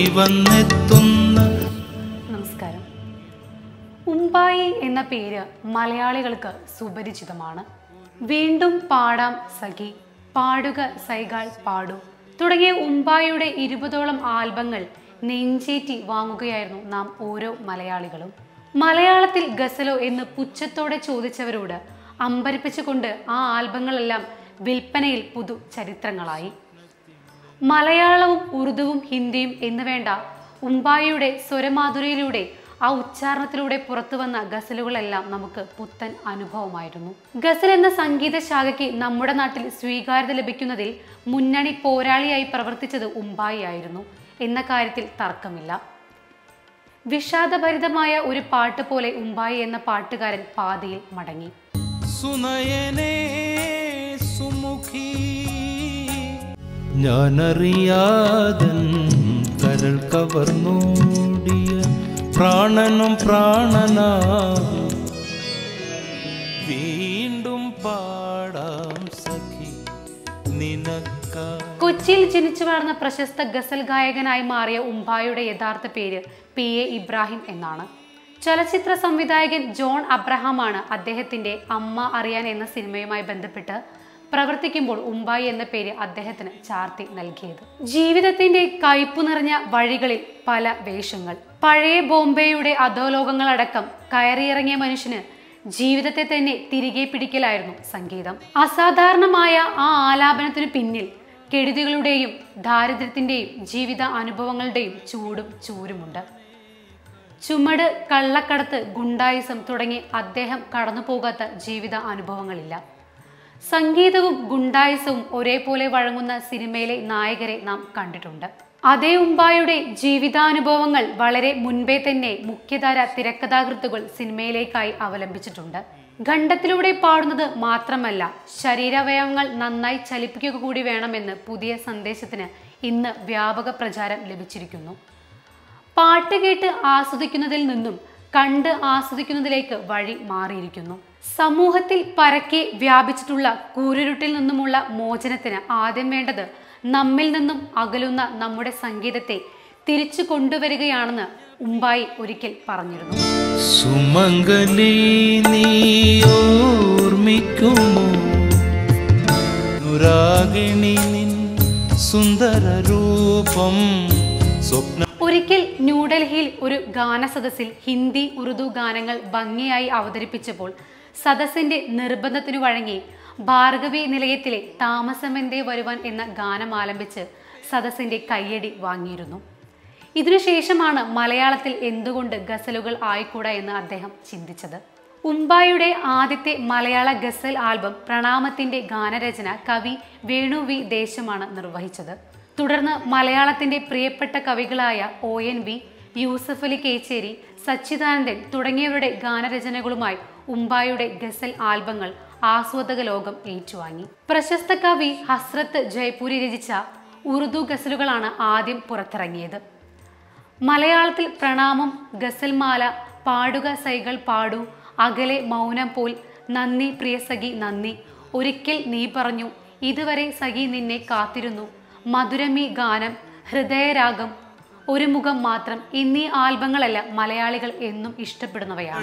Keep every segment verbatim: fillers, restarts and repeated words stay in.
വന്നെത്തുന്ന. നമസ്കാരം. ഉമ്പായി എന്ന പേര് മലയാളികൾക്ക് സുപരിചിതമാണ്. വീണ്ടും പാടാം സഖി, പാടുക സൈകൾ പാടു തുടങ്ങിയ ഉമ്പായിയുടെ ഇരുപതോളം ആൽബങ്ങൾ നെഞ്ചേറ്റി വാങ്ങുകയായിരുന്നു നാം ഓരോ മലയാളികളും. മലയാളത്തിൽ ഗസലോ എന്ന് പുച്ഛത്തോടെ ചോദിച്ചവരോട് അമ്പരിപ്പിച്ചുകൊണ്ട് ആ ആൽബങ്ങളെല്ലാം വിൽപ്പനയിൽ പുതു ചരിത്രങ്ങളായി. മലയാളവും ഉറുദുവും ഹിന്ദിയും എന്ന് വേണ്ട ഉമ്പായിയുടെ സ്വരമാധുരിയിലൂടെ ആ ഉച്ചാരണത്തിലൂടെ പുറത്തു വന്ന ഗസലുകളെല്ലാം നമുക്ക് പുത്തൻ അനുഭവമായിരുന്നു. ഗസൽ എന്ന സംഗീത ശാഖയ്ക്ക് നമ്മുടെ നാട്ടിൽ സ്വീകാര്യത ലഭിക്കുന്നതിൽ മുന്നണി പോരാളിയായി പ്രവർത്തിച്ചത് ഉമ്പായി ആയിരുന്നു എന്ന കാര്യത്തിൽ തർക്കമില്ല. വിഷാദഭരിതമായ ഒരു പാട്ട് പോലെ ഉമ്പായി എന്ന പാട്ടുകാരൻ പാതിയിൽ മടങ്ങി. സുനയനേ സുമുഖി ഞാനറിയാതൻ കരൾ കവർന്നോടിയ പ്രാണനും പ്രാണനാ വീണ്ടും പാടാം സഖി നിനക്ക. കൊച്ചിയിൽ ജനിച്ചു വളർന്ന പ്രശസ്ത ഗസൽ ഗായകനായി മാറിയ ഉമ്പായിയുടെ യഥാർത്ഥ പേര് പി എ ഇബ്രാഹിം എന്നാണ്. ചലച്ചിത്ര സംവിധായകൻ ജോൺ അബ്രഹാമാണ് അദ്ദേഹത്തിന്റെ അമ്മ അറിയാൻ എന്ന സിനിമയുമായി ബന്ധപ്പെട്ട് പ്രവർത്തിക്കുമ്പോൾ ഉമ്പായി എന്ന പേര് അദ്ദേഹത്തിന് ചാർത്തി നൽകിയത്. ജീവിതത്തിന്റെ കയ്പു നിറഞ്ഞ വഴികളിൽ പല വേഷങ്ങൾ, പഴയ ബോംബെയുടെ അധോലോകങ്ങളടക്കം കയറിയിറങ്ങിയ മനുഷ്യന് ജീവിതത്തെ തന്നെ തിരികെ പിടിക്കലായിരുന്നു സംഗീതം. അസാധാരണമായ ആ ആലാപനത്തിനു പിന്നിൽ കെടുതികളുടെയും ദാരിദ്ര്യത്തിന്റെയും ജീവിത അനുഭവങ്ങളുടെയും ചൂടും ചൂരുമുണ്ട്. ചുമട്, കള്ളക്കടത്ത്, ഗുണ്ടായിസം തുടങ്ങി അദ്ദേഹം കടന്നു പോകാത്ത ജീവിത അനുഭവങ്ങളില്ല. സംഗീതവും ഗുണ്ടായിസവും ഒരേപോലെ വഴങ്ങുന്ന സിനിമയിലെ നായകരെ നാം കണ്ടിട്ടുണ്ട്. അതേ ഉമ്പായിയുടെ ജീവിതാനുഭവങ്ങൾ വളരെ മുൻപേ തന്നെ മുഖ്യധാര തിരക്കഥാകൃത്തുകൾ സിനിമയിലേക്കായി അവലംബിച്ചിട്ടുണ്ട്. ഖണ്ഡത്തിലൂടെ പാടുന്നത് മാത്രമല്ല, ശരീരാവയവങ്ങൾ നന്നായി ചലിപ്പിക്കുക കൂടി വേണമെന്ന് പുതിയ സന്ദേശത്തിന് ഇന്ന് വ്യാപക പ്രചാരം ലഭിച്ചിരിക്കുന്നു. പാട്ട് കേട്ട് ആസ്വദിക്കുന്നതിൽ നിന്നും കണ്ട് ആസ്വദിക്കുന്നതിലേക്ക് വഴി മാറിയിരിക്കുന്നു. സമൂഹത്തിൽ പരക്കെ വ്യാപിച്ചിട്ടുള്ള കൂരിരുട്ടിൽ നിന്നുമുള്ള മോചനത്തിന് ആദ്യം വേണ്ടത് നമ്മിൽ നിന്നും അകലുന്ന നമ്മുടെ സംഗീതത്തെ തിരിച്ചു കൊണ്ടുവരികയാണെന്ന് ഉമ്പായി ഒരിക്കൽ പറഞ്ഞിരുന്നു. സുമംഗലി നീ ഓർമ്മിക്കുമോ ദുരാഗിണി നിൻ സുന്ദര രൂപം സ്വപ്ന. ഒരിക്കൽ ന്യൂഡൽഹിയിൽ ഒരു ഗാന സദസ്സിൽ ഹിന്ദി ഉറുദു ഗാനങ്ങൾ ഭംഗിയായി അവതരിപ്പിച്ചപ്പോൾ സദസ്സിന്റെ നിർബന്ധത്തിനു വഴങ്ങി ഭാർഗവി നിലയത്തിലെ താമസമെന്തേ വരുവാൻ എന്ന ഗാനം ആലപിച്ച് സദസ്സിന്റെ കയ്യടി വാങ്ങിയിരുന്നു. ഇതിനുശേഷമാണ് മലയാളത്തിൽ എന്തുകൊണ്ട് ഗസലുകൾ ആയിക്കൂടാ എന്ന് അദ്ദേഹം ചിന്തിച്ചത്. ഉമ്പായിയുടെ ആദ്യത്തെ മലയാള ഗസൽ ആൽബം പ്രണാമത്തിന്റെ ഗാനരചന കവി വേണു വി ദേശമാണ് നിർവഹിച്ചത്. തുടർന്ന് മലയാളത്തിന്റെ പ്രിയപ്പെട്ട കവികളായ ഒ എൻ വി, യൂസഫ് അലി കേച്ചേരി, സച്ചിദാനന്ദൻ തുടങ്ങിയവരുടെ ഗാനരചനകളുമായി ഉമ്പായിയുടെ ഗസൽ ആൽബങ്ങൾ ആസ്വാദക ലോകം ഏറ്റുവാങ്ങി. പ്രശസ്ത കവി ഹസ്രത്ത് ജയ്പൂരി രചിച്ച ഉറുദു ഗസലുകളാണ് ആദ്യം പുറത്തിറങ്ങിയത്. മലയാളത്തിൽ പ്രണാമം, ഗസൽമാല, പാടുക സൈകൾ പാടു, അകലെ മൗനം പോൽ, നന്ദി പ്രിയ സഖി നന്ദി, ഒരിക്കൽ നീ പറഞ്ഞു, ഇതുവരെ സഖി നിന്നെ കാത്തിരുന്നു, മധുരമീ ഗാനം, ഹൃദയരാഗം, ഒരു മുഖം മാത്രം എന്നീ ആൽബങ്ങളെല്ലാം മലയാളികൾ എന്നും ഇഷ്ടപ്പെടുന്നവയാണ്.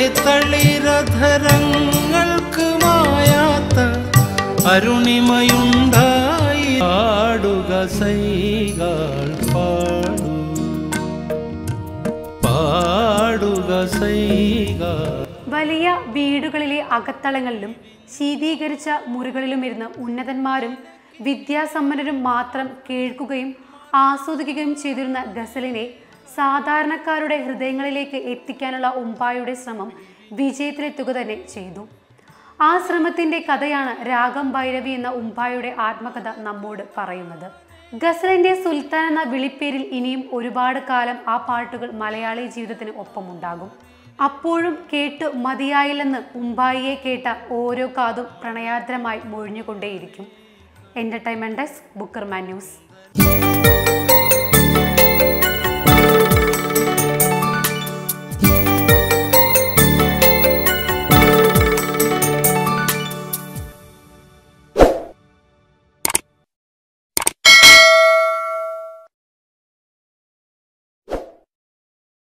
വലിയ വീടുകളിലെ അകത്തളങ്ങളിലും ശീതീകരിച്ച മുറികളിലും ഇരുന്ന് ഉന്നതന്മാരും വിദ്യാസമ്പന്നരും മാത്രം കേൾക്കുകയും ആസ്വദിക്കുകയും ചെയ്തിരുന്ന ഗസലിനെ സാധാരണക്കാരുടെ ഹൃദയങ്ങളിലേക്ക് എത്തിക്കാനുള്ള ഉമ്പായിയുടെ ശ്രമം വിജയത്തിലെത്തുക തന്നെ ചെയ്തു. ആ ശ്രമത്തിന്റെ കഥയാണ് രാഗം ഭൈരവി എന്ന ഉമ്പായിയുടെ ആത്മകഥ നമ്മോട് പറയുന്നത്. ഗസലിന്റെ സുൽത്താൻ എന്ന വിളിപ്പേരിൽ ഇനിയും ഒരുപാട് കാലം ആ പാട്ടുകൾ മലയാളി ജീവിതത്തിന് ഒപ്പമുണ്ടാകും. അപ്പോഴും കേട്ടു മതിയായില്ലെന്ന് ഉമ്പായിയെ കേട്ട ഓരോ കാതും പ്രണയാദ്രമായി മൊഴിഞ്ഞുകൊണ്ടേയിരിക്കും. എന്റർടൈൻമെന്റ് ഡെസ്ക്, ബുക്കർമാൻ ന്യൂസ്.